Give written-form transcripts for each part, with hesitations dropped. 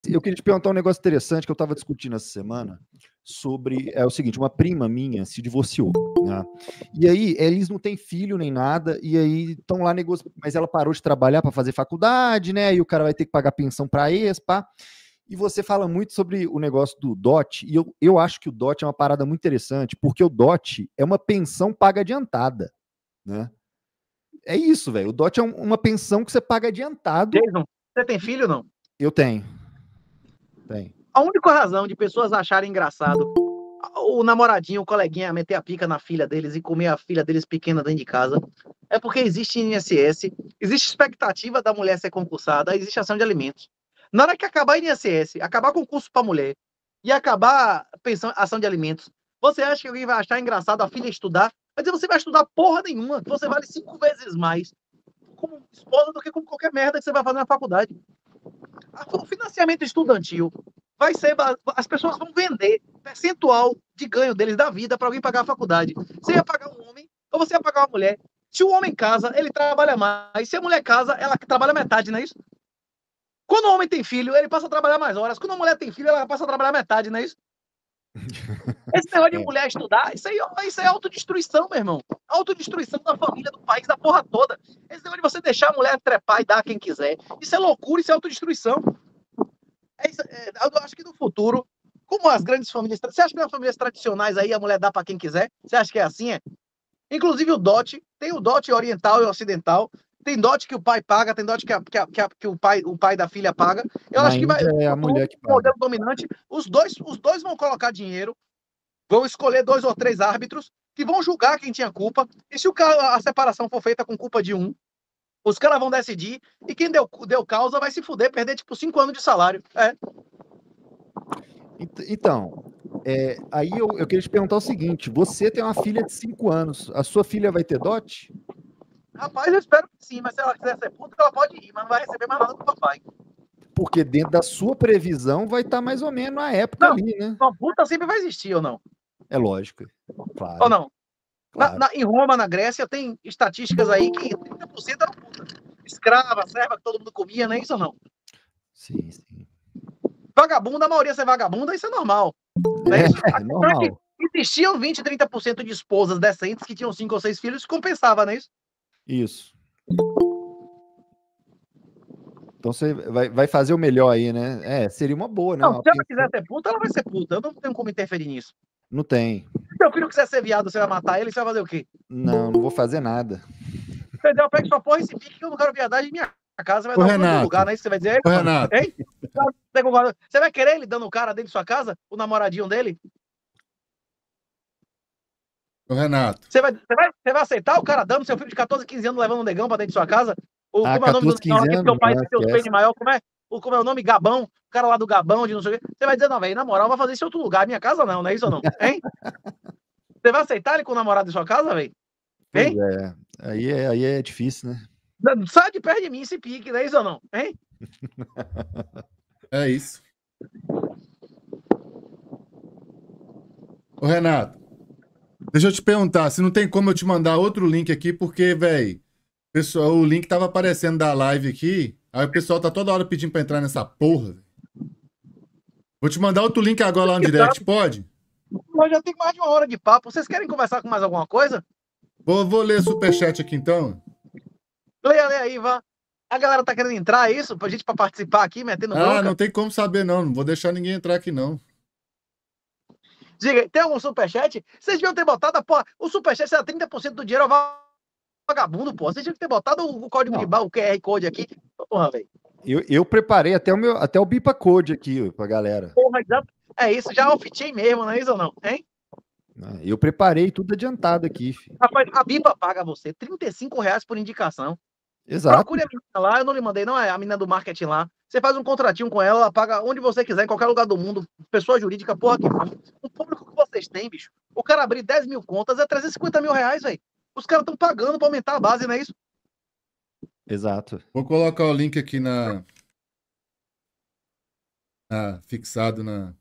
eu queria te perguntar um negócio interessante que eu estava discutindo essa semana sobre, é o seguinte, uma prima minha se divorciou, né? E aí eles não têm filho nem nada, e aí estão lá negociando, mas ela parou de trabalhar para fazer faculdade, né? E o cara vai ter que pagar pensão para ex, pá. E você fala muito sobre o negócio do DOT, e eu acho que o DOT é uma parada muito interessante, porque o DOT é uma pensão paga adiantada, né? É isso, velho. O DOT é uma pensão que você paga adiantado. Jason, você tem filho ou não? Eu tenho. Tem. A única razão de pessoas acharem engraçado o namoradinho, o coleguinha meter a pica na filha deles e comer a filha deles pequena dentro de casa é porque existe INSS, existe expectativa da mulher ser concursada, existe ação de alimentos. Na hora que acabar INSS, acabar concurso para mulher e acabar pensão, ação de alimentos, você acha que alguém vai achar engraçado a filha estudar? Vai dizer, você vai estudar porra nenhuma, você vale 5 vezes mais como esposa do que com qualquer merda que você vai fazer na faculdade. O financiamento estudantil vai ser, as pessoas vão vender percentual de ganho deles da vida para alguém pagar a faculdade. Você ia pagar um homem ou você ia pagar uma mulher? Se o homem casa, ele trabalha mais. Se a mulher casa, ela trabalha metade, não é isso? Quando o homem tem filho, ele passa a trabalhar mais horas. Quando a mulher tem filho, ela passa a trabalhar metade, não é isso? Esse negócio de mulher estudar, isso é autodestruição, meu irmão. Autodestruição da família, do país, da porra toda. Esse negócio de você deixar a mulher trepar e dar a quem quiser, isso é loucura, isso é autodestruição. Eu acho que no futuro, como as grandes famílias. Você acha que nas famílias tradicionais aí a mulher dá para quem quiser? Você acha que é assim? Inclusive o DOT, tem o DOT oriental e ocidental. Tem DOT que o pai paga, tem DOT que o pai da filha paga. Eu Na acho que vai, Índia no é a futuro, mulher que o paga. modelo dominante, os dois vão colocar dinheiro, vão escolher 2 ou 3 árbitros que vão julgar quem tinha culpa. E se a separação for feita com culpa de um, os caras vão decidir e quem deu causa vai se fuder, perder tipo 5 anos de salário. Então, aí eu queria te perguntar o seguinte: você tem uma filha de 5 anos, a sua filha vai ter dote? Rapaz, eu espero que sim, mas se ela quiser ser puta, ela pode ir, mas não vai receber mais nada do papai. Porque dentro da sua previsão vai estar mais ou menos na época Não, ali, né? uma puta sempre vai existir, ou não? É lógico. Ou Claro, não? claro. Em Roma, na Grécia, tem estatísticas aí que 30% era puta. Escrava, serva, que todo mundo comia, não é isso ou não? Sim, sim. Vagabunda, a maioria ser vagabunda, isso é normal. Não é isso? A É questão é que normal. existiam 20, 30% de esposas decentes que tinham 5 ou 6 filhos, compensava, não é isso? Isso. Então você vai fazer o melhor aí, né? Seria uma boa, né? Não, Uma se ela quiser pensão. ser puta, ela vai ser puta. Eu não tenho como interferir nisso. Não tem. Se seu filho quiser ser viado, você vai matar ele, você vai fazer o quê? Não, não vou fazer nada. Entendeu? Pega sua porra e se pique que eu não quero viadagem em minha casa, vai Ô, dar o cu em outro lugar, Renato. não é isso que você vai dizer? Ô, Renato. Hein? Você vai querer ele dando o cara dentro de sua casa? O namoradinho dele? Ô, Renato. Você vai aceitar o cara dando seu filho de 14, 15 anos levando um negão pra dentro de sua casa? Ah, Como é o nome do 14, negão 15 lá que anos? seu pai Não, tem os peitos esquece. maior? Como é o nome? Gabão? O cara lá do Gabão, de não sei o quê. Você vai dizer, não, velho, na moral, vai fazer isso em outro lugar. Minha casa não é isso ou não? Hein? Você vai aceitar ele com o namorado em sua casa, velho? Pois Hein? é. Aí é difícil, né? Sai de perto de mim esse pique, não é isso ou não? Hein? É isso. Ô, Renato. Deixa eu te perguntar, se não tem como eu te mandar outro link aqui, porque, velho, pessoal, o link tava aparecendo da live aqui, aí o pessoal tá toda hora pedindo pra entrar nessa porra. Vou te mandar outro link agora lá no direct, pode? Nós já tem mais de 1 hora de papo. Vocês querem conversar com mais alguma coisa? Vou ler superchat aqui então. Leia aí, vá. A galera tá querendo entrar, é isso? Pra gente participar aqui, metendo Ah, bronca? não tem como saber não, não vou deixar ninguém entrar aqui não. Diga, tem algum superchat? Vocês deviam ter botado, pô, o superchat era 30% do dinheiro ao vagabundo, pô. Vocês deviam ter botado o código de Não. barra, o QR Code aqui. Porra, velho. Eu preparei até o Bipa Code aqui pra galera. Porra, é isso, já off-chain mesmo, não é isso ou não? Hein? Eu preparei tudo adiantado aqui, filho. Rapaz, a Bipa paga você R$ 35 por indicação. Exato. Procure a menina lá, eu não lhe mandei, não é a menina do marketing lá. Você faz um contratinho com ela, ela paga onde você quiser, em qualquer lugar do mundo, pessoa jurídica, porra que for. O público que vocês têm, bicho. O cara abrir 10 mil contas é 350 mil reais, velho. Os caras estão pagando pra aumentar a base, não é isso? Exato. Vou colocar o link aqui fixado na...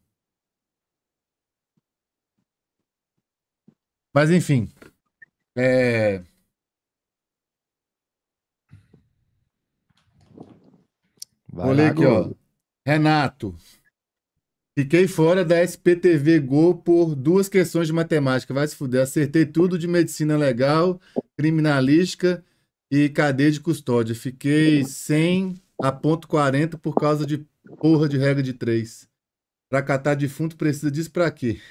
Mas enfim, Vai vou ler lá, aqui, ó. Golo. Renato, fiquei fora da SPTV Go por 2 questões de matemática. Vai se fuder. Acertei tudo de medicina legal, criminalística e cadeia de custódia. Fiquei 100 a ponto 40 por causa de porra de regra de 3. Pra catar defunto precisa disso pra quê?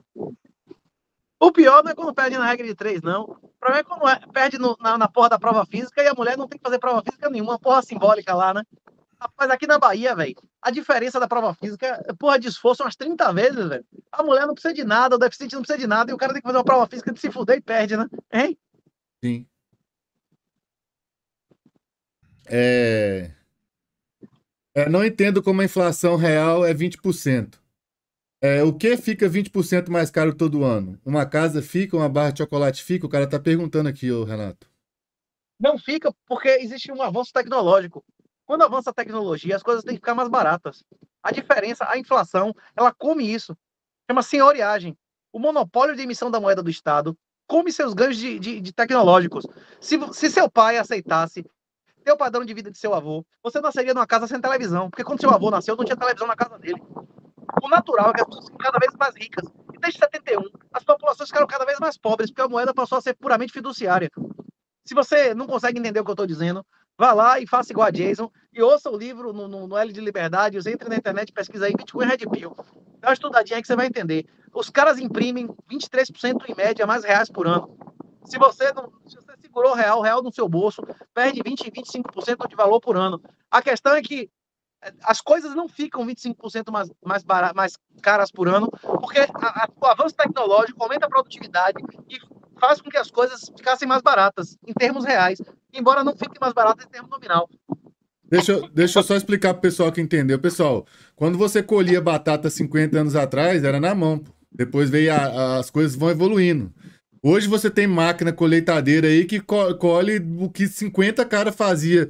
O pior não é quando perde na regra de 3, não. O problema é quando perde na porra da prova física e a mulher não tem que fazer prova física nenhuma, porra simbólica lá, né? Rapaz, aqui na Bahia, velho, a diferença da prova física é, porra, de esforço umas 30 vezes, velho. A mulher não precisa de nada, o deficiente não precisa de nada, e o cara tem que fazer uma prova física de se fuder e perde, né? Hein? Sim. Não entendo como a inflação real é 20%. O que fica 20% mais caro todo ano? Uma casa fica, uma barra de chocolate fica? O cara tá perguntando aqui, ô Renato. Não fica porque existe um avanço tecnológico. Quando avança a tecnologia, as coisas têm que ficar mais baratas. A diferença, a inflação, ela come isso. Chama senhoriagem. O monopólio de emissão da moeda do Estado come seus ganhos de tecnológicos. Se seu pai aceitasse ter o padrão de vida de seu avô, você nasceria numa casa sem televisão. Porque quando seu avô nasceu, não tinha televisão na casa dele. O natural é que as pessoas ficam cada vez mais ricas. E desde 71, as populações ficaram cada vez mais pobres, porque a moeda passou a ser puramente fiduciária. Se você não consegue entender o que eu estou dizendo, vá lá e faça igual a Jason e ouça o livro no L de Liberdade, entre na internet e pesquisa aí Bitcoin Red Pill. Dá uma estudadinha aí que você vai entender. Os caras imprimem 23% em média mais reais por ano. Se você segurou o real no seu bolso, perde 20, 25% de valor por ano. A questão é que as coisas não ficam 25% mais caras por ano, porque o avanço tecnológico aumenta a produtividade e faz com que as coisas ficassem mais baratas em termos reais, embora não fiquem mais baratas em termos nominal. Deixa eu só explicar pro pessoal que entendeu. Pessoal, quando você colhia batata 50 anos atrás, era na mão. Pô. Depois veio as coisas vão evoluindo. Hoje você tem máquina colheitadeira aí que colhe o que 50 cara fazia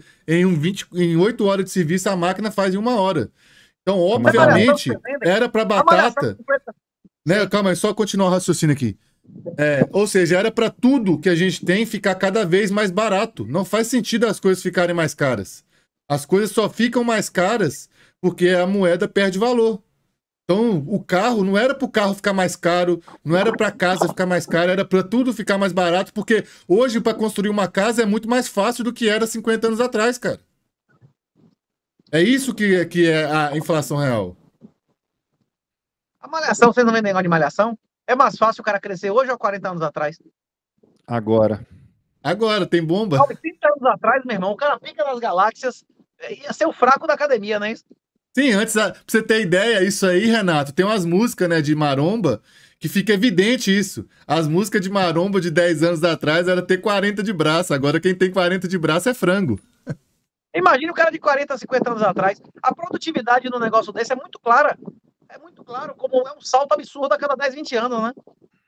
em 8 horas de serviço, a máquina faz em 1 hora. Então, obviamente, era para batata... Né? Calma aí, só continuar o raciocínio aqui. Ou seja, era para tudo que a gente tem ficar cada vez mais barato. Não faz sentido as coisas ficarem mais caras. As coisas só ficam mais caras porque a moeda perde valor. Então, o carro não era para o carro ficar mais caro, não era para a casa ficar mais cara, era para tudo ficar mais barato, porque hoje, para construir uma casa, é muito mais fácil do que era 50 anos atrás, cara. É isso que é a inflação real. A malhação, você não vê negócio de malhação? É mais fácil o cara crescer hoje ou 40 anos atrás? Agora, tem bomba. 30 anos atrás, meu irmão, o cara pica nas galáxias, ia ser o fraco da academia, não é isso? Sim, antes, pra você ter ideia, isso aí, Renato, tem umas músicas, né, de maromba, que fica evidente isso. As músicas de maromba de 10 anos atrás era ter 40 de braço, agora quem tem 40 de braço é frango. Imagina o cara de 40, 50 anos atrás. A produtividade no negócio desse é muito clara. É muito claro como é um salto absurdo a cada 10, 20 anos, né?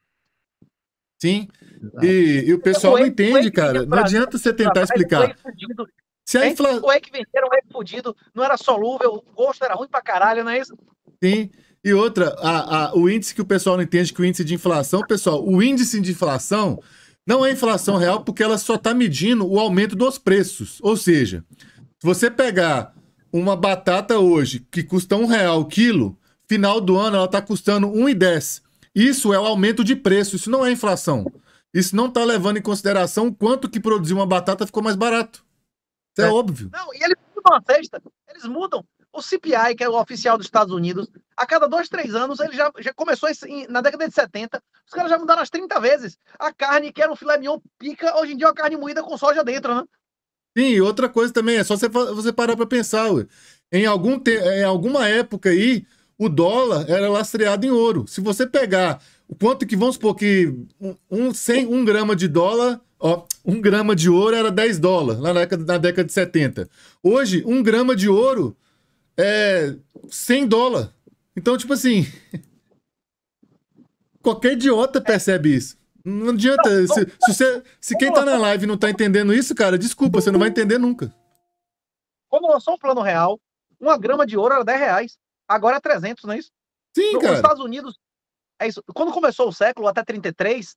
Sim, e o pessoal não entende, cara. Não adianta você tentar explicar. Se a inflação... O que venderam um fudido, não era solúvel, o gosto era ruim pra caralho, não é isso? Sim. E outra, o índice que o pessoal não entende, que o índice de inflação, pessoal, o índice de inflação não é inflação real porque ela só está medindo o aumento dos preços. Ou seja, se você pegar uma batata hoje que custa R$1 o quilo, final do ano ela está custando R$1,10. Isso é o aumento de preço, isso não é inflação. Isso não está levando em consideração o quanto que produzir uma batata ficou mais barato. Isso é óbvio. Não, e eles mudam a cesta. Eles mudam. O CPI, que é o oficial dos Estados Unidos, a cada 2, 3 anos, ele já começou na década de 70. Os caras já mudaram as 30 vezes. A carne, que era um filé mignon pica, hoje em dia é uma carne moída com soja dentro, né? Sim, e outra coisa também, é só você parar para pensar, ué. Em alguma época aí, o dólar era lastreado em ouro. Se você pegar o quanto que, vamos supor que 1 grama de dólar... Ó, 1 grama de ouro era $10, lá na década de 70. Hoje, 1 grama de ouro é $100. Então, tipo assim, qualquer idiota percebe isso. Não adianta. Se quem tá na live não tá entendendo isso, cara, desculpa, você não vai entender nunca. Quando lançou o Plano Real, 1 grama de ouro era R$10. Agora é 300, não é isso? Sim, cara. Nos Estados Unidos, é isso. Quando começou o século, até 33...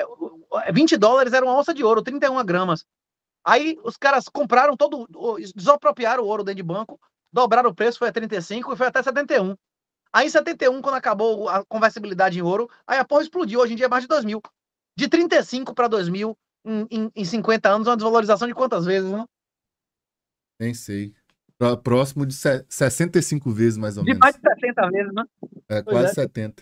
$20 era 1 onça de ouro, 31 gramas. Aí os caras compraram desapropriaram o ouro dentro de banco, dobraram o preço, foi a 35 e foi até 71. Aí em 71, quando acabou a conversibilidade em ouro, aí a porra explodiu, hoje em dia é mais de 2.000. De 35 para 2.000 em 50 anos, uma desvalorização de quantas vezes, né? Nem sei. Próximo de 65 vezes, mais ou De menos. mais de 60 vezes, né? É, Pois quase é. 70.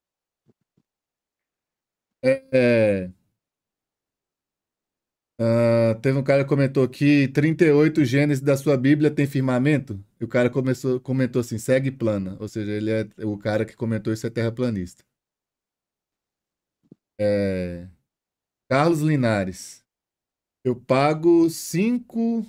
Teve um cara que comentou aqui, 38 Gênesis da sua Bíblia tem firmamento? E o cara comentou assim, segue plana. Ou seja, ele é o cara que comentou isso é terraplanista. Carlos Linares. Eu pago 5...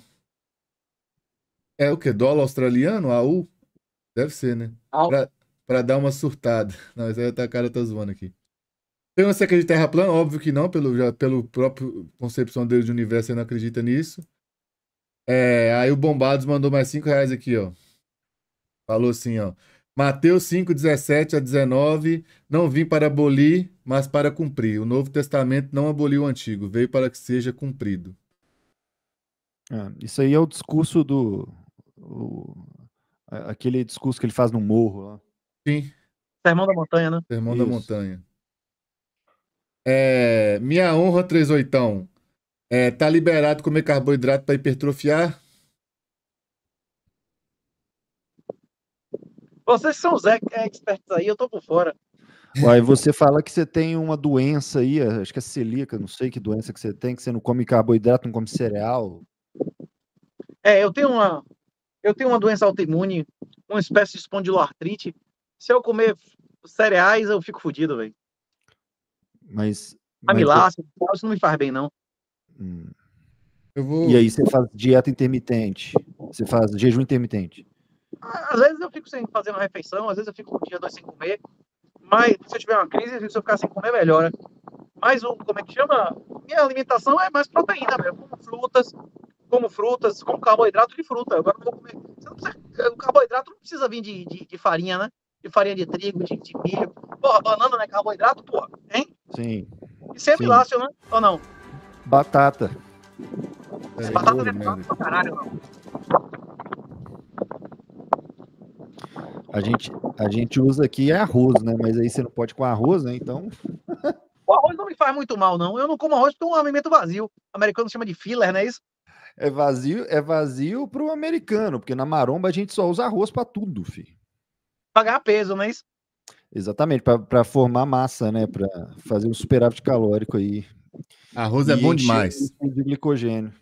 É o quê? Dólar australiano? AU? Deve ser, né? Pra dar uma surtada. Não, isso aí a cara tá zoando aqui. Tem você acredita em terra plana? Óbvio que não, pelo próprio concepção dele de universo, você não acredita nisso. Aí o Bombados mandou mais R$5 aqui, ó. Falou assim, ó. Mateus 5, 17 a 19. Não vim para abolir, mas para cumprir. O Novo Testamento não aboliu o Antigo, veio para que seja cumprido. Isso aí é o discurso aquele discurso que ele faz no morro lá. Sim. Sermão da Montanha, né? Sermão da Montanha. Minha honra, 38. Tá liberado comer carboidrato para hipertrofiar? Vocês são os experts aí, eu tô por fora. Uai, você fala que você tem uma doença aí, acho que é celíaca, não sei que doença que você tem, que você não come carboidrato, não come cereal. Eu tenho uma doença autoimune, uma espécie de espondiloartrite. Se eu comer cereais, eu fico fodido, velho. Mas Amiláceo, isso não me faz bem, não. E aí você faz dieta intermitente? Você faz jejum intermitente? Às vezes eu fico sem fazer uma refeição, às vezes eu fico um dia, 2 sem comer. Mas se eu tiver uma crise, se eu ficar sem comer, melhora. Mas como é que chama? Minha alimentação é mais proteína mesmo. Como frutas, como carboidrato de fruta. Agora não vou comer. O carboidrato não precisa vir de farinha, né? De farinha de trigo, de milho. Porra, banana não é carboidrato, porra, hein? Sim. Isso é amiláceo, né? Ou não? Batata. Batata não é carboidrato pra caralho, não. A gente usa aqui arroz, né? Mas aí você não pode com arroz, né? Então. O arroz não me faz muito mal, não. Eu não como arroz porque é um alimento vazio. O americano chama de filler, não é isso? É vazio pro americano, porque na maromba a gente só usa arroz pra tudo, filho. Pra ganhar peso, não é isso? Exatamente, pra formar massa, né? Pra fazer um superávit calórico aí. Arroz é bom demais. De glicogênio.